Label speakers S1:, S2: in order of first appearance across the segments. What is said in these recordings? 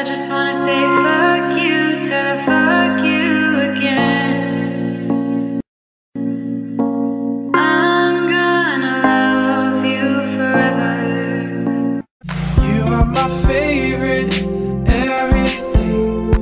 S1: just wanna say fuck you till I fuck you again. I'm gonna love you forever.
S2: You are my favorite, everything.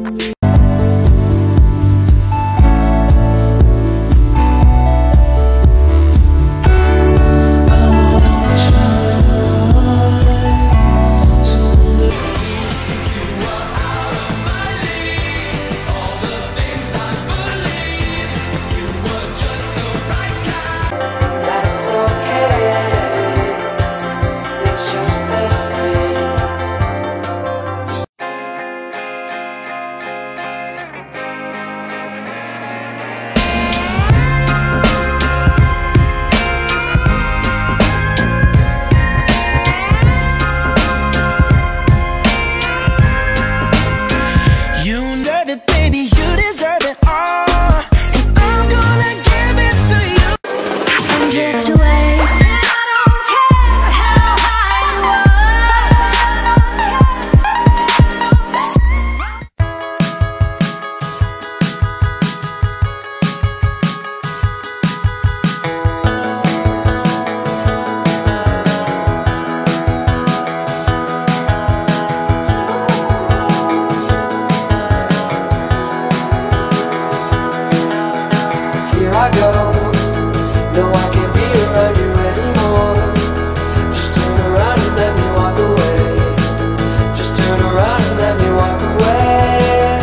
S3: I go. No, I can't be around you anymore. Just turn around and let me walk away. Just turn around and let me walk away.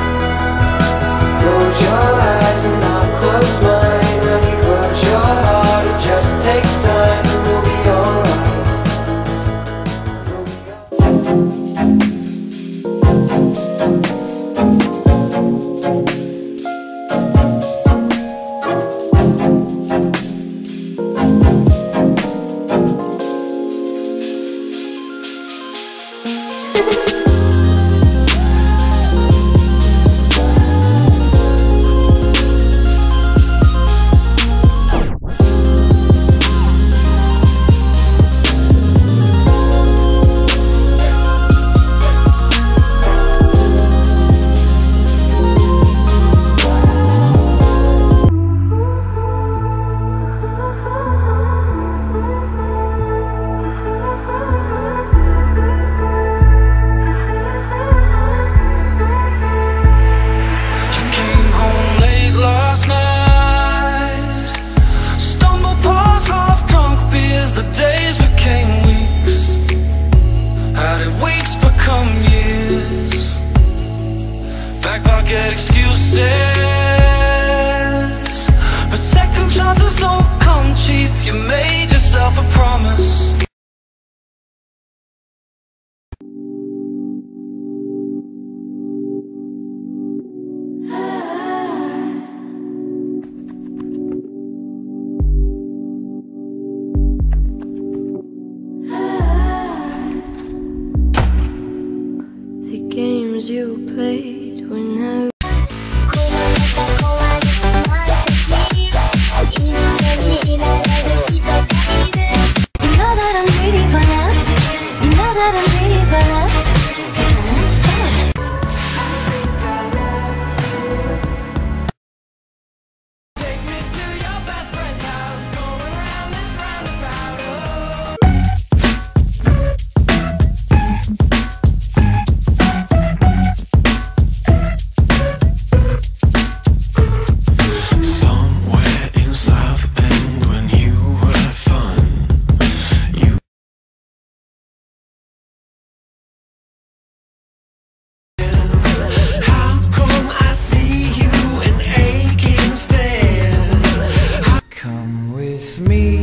S3: Close your eyes and I'll close mine. Honey, close your heart, it just takes time and we'll be alright. We'll be alright.
S2: Get excuses, but second chances don't come cheap. You made yourself a promise.
S1: The games you played when I
S3: Come with me.